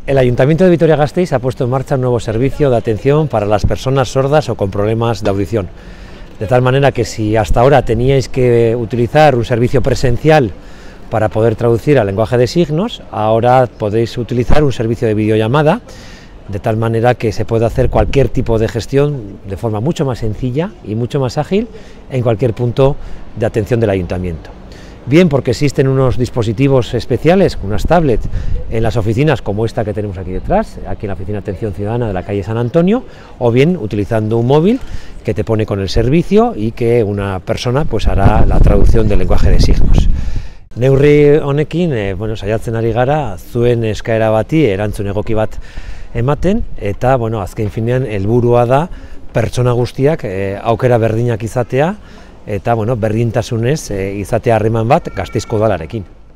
El Ayuntamiento de Vitoria-Gasteiz ha puesto en marcha un nuevo servicio de atención para las personas sordas o con problemas de audición. De tal manera que si hasta ahora teníais que utilizar un servicio presencial para poder traducir al lenguaje de signos, ahora podéis utilizar un servicio de videollamada, de tal manera que se puede hacer cualquier tipo de gestión de forma mucho más sencilla y mucho más ágil en cualquier punto de atención del Ayuntamiento. Bien porque existen unos dispositivos especiales, unas tablets, en las oficinas como esta que tenemos aquí detrás, aquí en la Oficina de Atención Ciudadana de la calle San Antonio, o bien utilizando un móvil que te pone con el servicio y que una persona pues hará la traducción del lenguaje de signos. Neurri honekin, saiatzen ari gara, zuen eskaera bati erantzun egoki bat ematen, eta azken finean helburua da pertsona guztiak aukera berdinak izatea, eta berdintasunez izatea harreman bat Gasteizko Udalarekin.